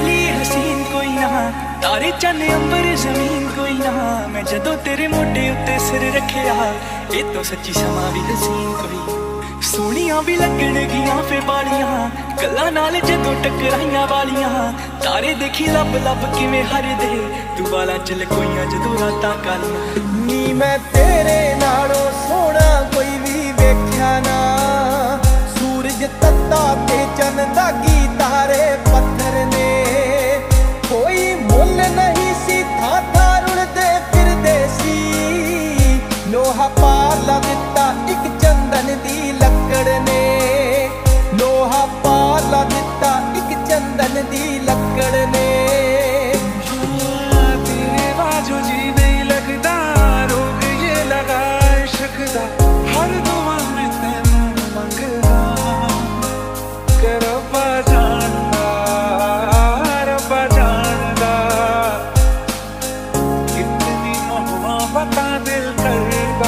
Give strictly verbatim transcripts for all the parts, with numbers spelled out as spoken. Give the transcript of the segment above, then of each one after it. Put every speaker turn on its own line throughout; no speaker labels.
चली हसीन कोई ना, तारे चन्ने अंबर जमीन कोई ना। मैं जदों तेरे मोढे उत्ते सिर रखिया, ये तो सच्ची समा भी हसीन कोई। सोहणियां भी लगण गियां फे बालियां, गल्लां नाल जदों टकराइयां वालियां। तारे देखी लब लब किवें हरदे, तू बालां च लकोइयां जदों रातां कालियां।
नी मैं तेरे नालों सोहना कोई भी वेख्या ना, सूरज तत्ता ते चंद दागी तारे पत्थर ने। कोई मुल नहीं सी था था रुलदे फिरदे सी, लोहा पाला दिता एक चंदन दी लकड़ ने। लोहा पाला दिता एक चंदन दी लकड़ ने।
तेरे बाजू जी नहीं लगदा, रोग ये लगा इश्क दा। हर दुआ में तैनू मंगदा, रब्बा जानदा रब्बा जानदा, कितनी मोहब्बतां दिल करदा।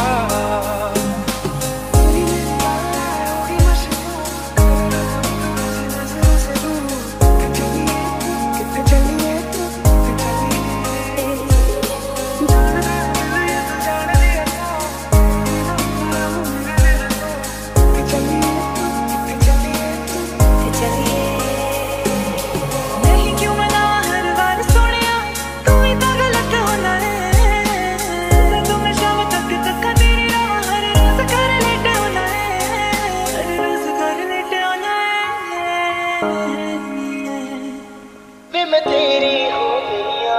मैं तेरी हो गईया,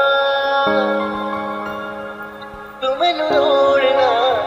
तू मैनू रोड़ना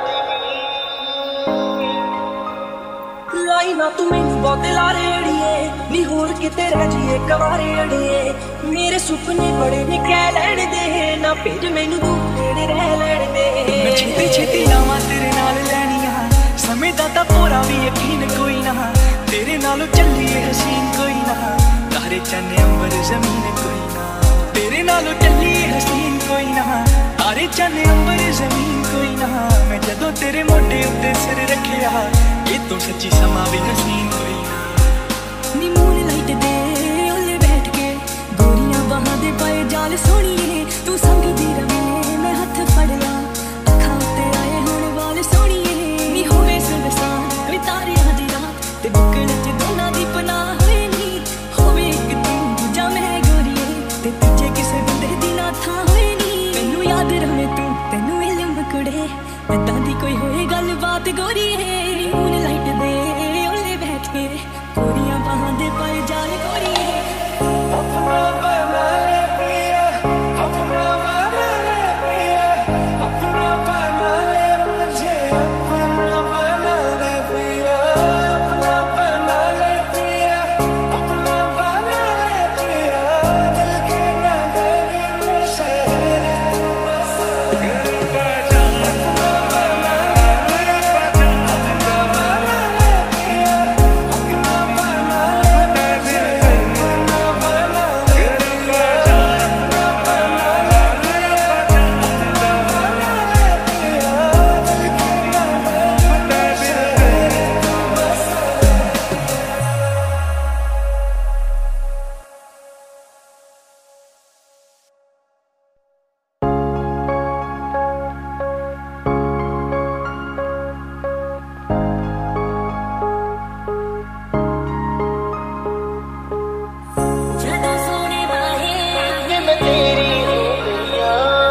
लाई ना तू मैनू बहुते लारे अड़िए, नी होर किते रह जाइए कवारे अड़िए। मेरे सुपने बड़े ने कह लैण दे, ना भेज मैनू तू नेड़े रह लैण दे।
मैं छेती छेती लावां तेरे नाल लैणियां, समय दा तां पूरा भी यकीन कोई ना। तेरे नालों चलिए हसीन कोई ना, तारे चन्ने अंबर जमीन कोई ना। तेरे नालों चलिए हसीन कोई ना, तारे चन्ने अंबर जमीन कोई ना। मैं जदों तेरे मोढे उत्ते सिर रखिया, ये तो सच्ची समा भी हसीन कोई ना।
नी मून लाइट दे ओले बैठ के, गोरियां बाहां दे पाए जाल सोहणीए। तू संगदी रवे मैं हथ फड़ ला, अखां उत्ते आए हुण वाल सोहणीए। नी होवे सुनसान वे तारियां दी रात, ते बुकण च दोनां दी पनाह होए नी। होवे इक तू दूजा मैं गोरीए, ते तीजे किसे बंदे दी ना थां होए नी। मैनू याद रवे तू तैनू इल्म कुड़े, ऐदां दी कोई होए गल बात गोरीए। मून लाइट दे ओले बैठ के, गोरियां बाहां दे पाए जाल गोरीए।
अपना बना ले पिया, अपना बना ले पिया, अपना बना ले मुझे, अपना बना ले पिया, अपना बना ले पिया, अपना बना ले पिया। दिल के नगरी में शहर रब्बा जानदा, रब्बा जानदा, बना ले पिया, अपना बना ले मुझे, अपना बना ले पिया, अपना बना ले पिया, अपना बना ले पिया। दिल के नगरी में शहर
जदों सोने वाहे
मैं तेरी हो गईया,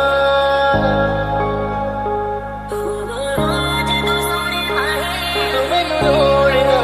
जदों सोने वाहे
तू मैनू रोड़ना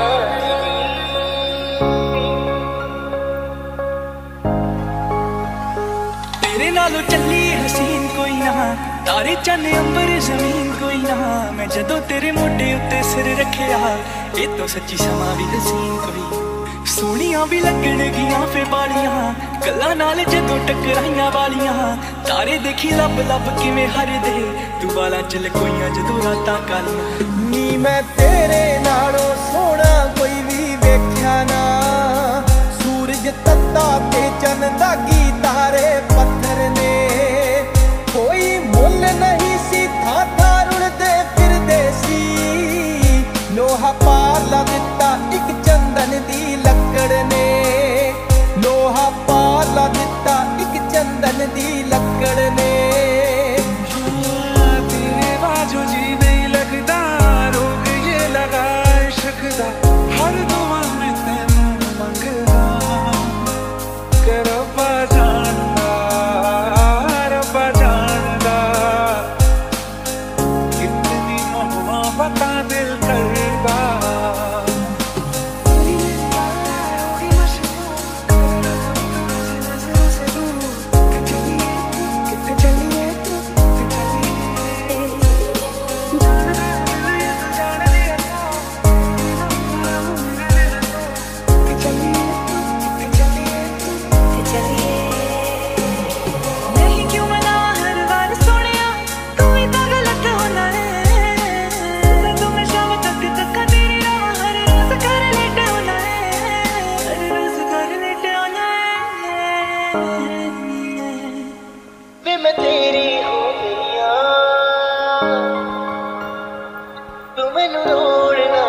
तेरे नालों चली हसीन कोई ना, तारे चन्ने अंबर जमीन कोई ना। मैं जदों तेरे मोढे उत्ते सिर रखिया, ये तो सच्ची समा भी हसीन कोई। सोहणियां भी लगण गियां फे बालियां, गल्लां नाल जदों टकराइयां वालियां। तारे देखी लब लब किवें हरदे, तू बालां च लकोइयां जदों रातां कालियां।
नी मैं तेरे नालों सोहना कोई भी वेख्या ना, सूरज तत्ता ते चंद दागी तारे पत्थर ने। कोई मुल नहीं सी था था रुलदे फिरदे सी, लोहा पाला दिता एक चंदन दी लकड़ ने। लोहा पा ला दिता एक चंदन दी लकड़ ने।
तेरे बाजू जी नहीं लगदा रोग ये लगा इश्क दा हर दुआ में तेनू मंगदा कर रब्बा जानदा रब्बा जानदा कितनी मोहब्बतां दिल करदा।
मैं तेरी हो गईया तू मैनू रोड़ना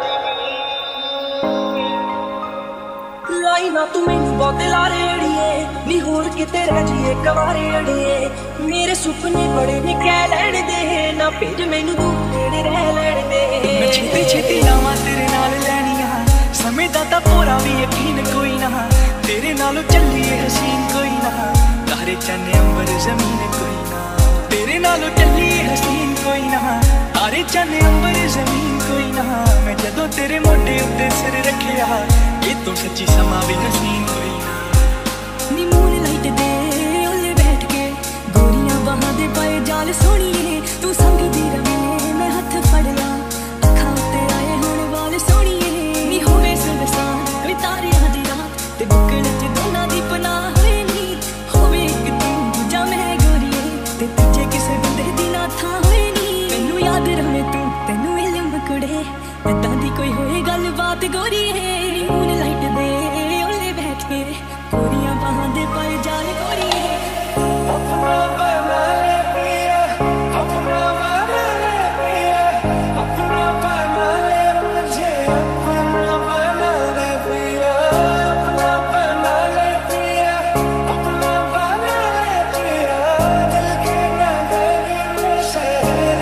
लाई ना तू मैनू बहुते लारे अड़िए नी होर किते रह जिए कवारे अड़िए मेरे सुपने बड़े ने कह लैण दे ना भेज मैनू दूर नेड़े रह लैण दे।
मैं छेती छेती लावां तेरे नाल लैणियां समय दा तां पूरा भी यकीन कोई ना तेरे नालों चलिए हसीन कोई ना तारे चन्ने अंबर जमीन कोई ना तेरे नालों चलिए हसीन कोई ना तारे चन्ने अंबर जमीन कोई ना मैं जदों तेरे मोढे उत्ते सिर रखिया ये तो सच्ची समा भी हसीन कोई ना।
नी मूनलाइट दे ओले बैठ के गोरियां बाहां दे पाए जाल सोहणीए तू संग दी रवे मैं हथ फड़ ला अखां उत्ते आए हुण वाल सोहणीए नी होवे सुनसान कोई तारियां दी रात ते बुकड़ च दोनां दी पनाह होए नी होवे इक तू दूजा मैं गोरीए ते तुझे किसे बंदे दी ना थां होए नी मैनू याद रवे तू तैनू इल्म कुड़े ऐदां दी कोई होए गल बात गोरीए मूनलाइट दे ओले बैठ के गोरियां बाहां दे पाए जाल गोरीए
अपना बना ले पिया अपना बना ले पिया अपना बना ले मुझे अपना बना ले पिया अपना बना ले पिया अपना बना ले पिया दिल के नगर में शहर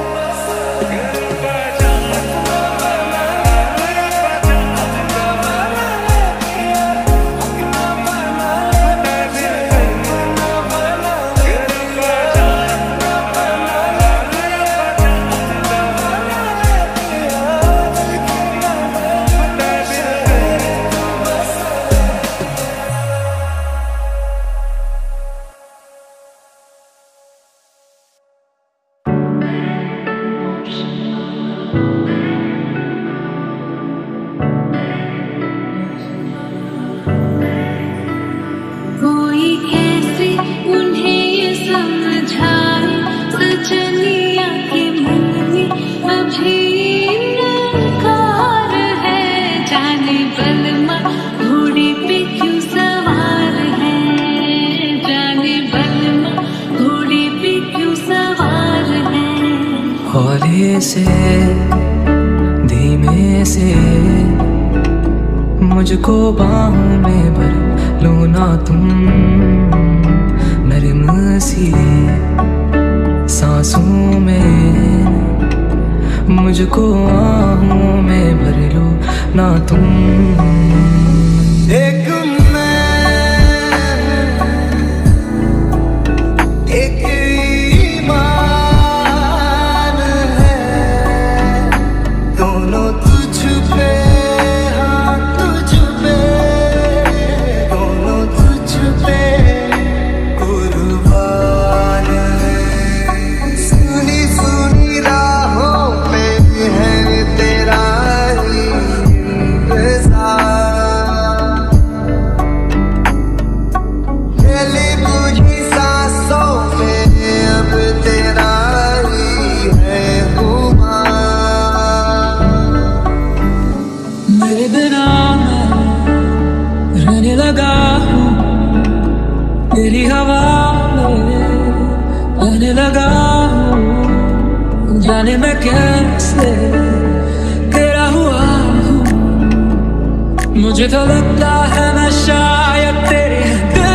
कोई कैसे उन्हें ये समझाए सजनिया के मन में अभी इनकार है जाने बलमा घोड़े पे क्यों सवार है जाने बलमा घोड़े पे क्यों सवार है।
हौले से धीमे से मुझको बाहों में भर लो ना तुम नरम सी सांसों में मुझको आहों में भर लो ना तुम।
एक एक ईमान है दोनों तुझ पे हाँ तुझ पे दोनों तुझ पे कुर्बान है। सुनी सुनी राहों पे है तेरा ही इंतजार जली बुझी सांसों में अब तेरा ही है गुमान।
मेरे बिना रहने लगा हूँ तेरी हवा में आने लगा हूँ जाने मैं कैसे तेरा हुआ हूँ मुझे तो लगता है मैं शायद तेरे दिल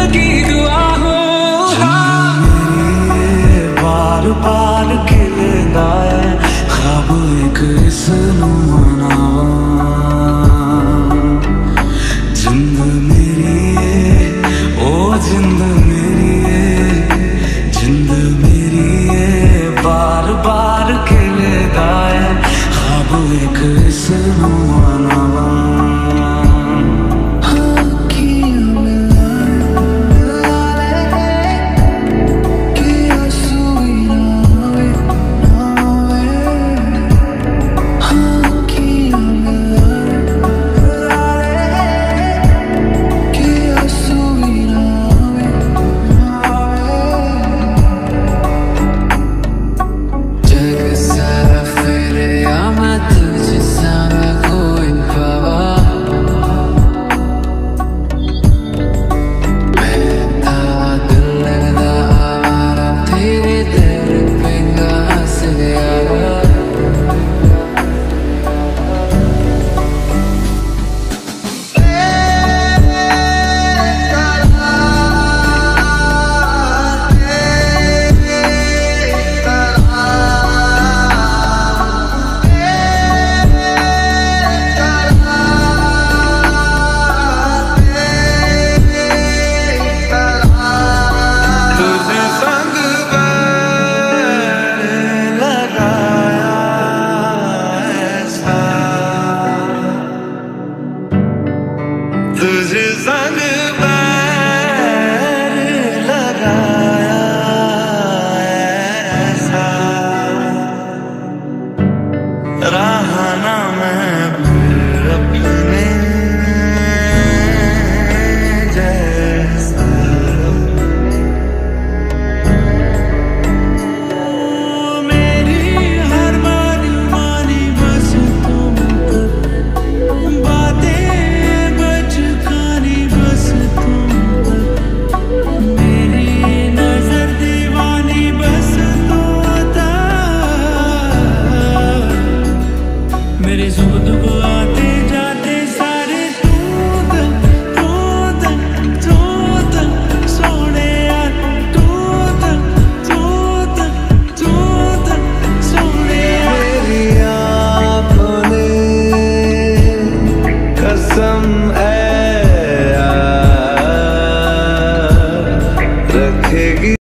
रखेगी।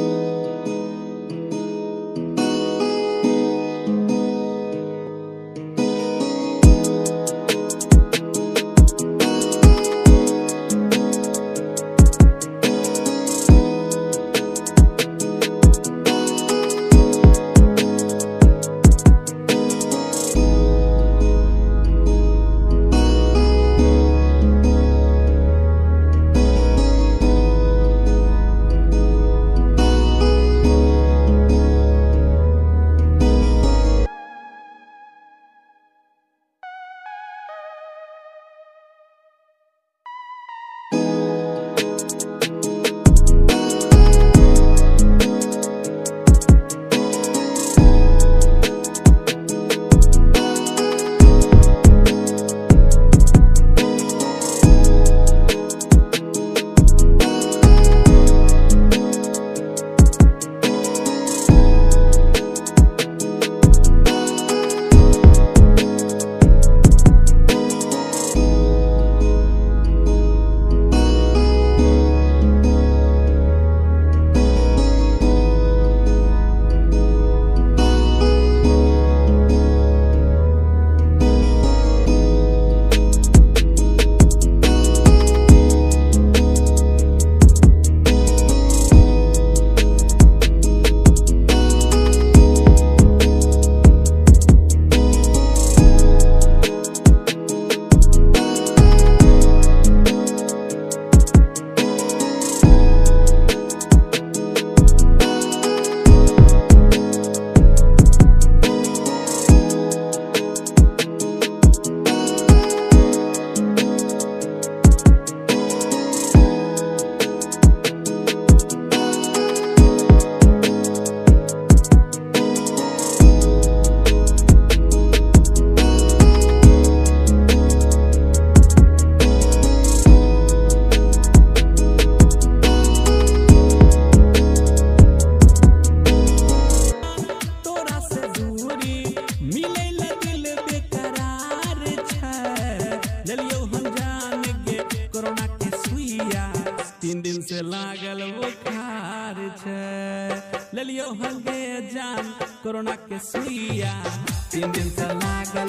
लियो हगे जान कोरोना के सुइया तीन दिन से लागल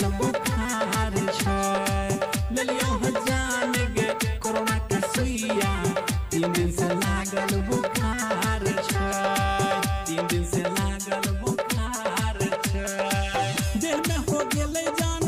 बुखार छै। लियो जान गे कोरोना के सुइया तीन दिन से लागल बुखार छै। तीन दिन से लागल बुखार छै। देह में हो गेलै जान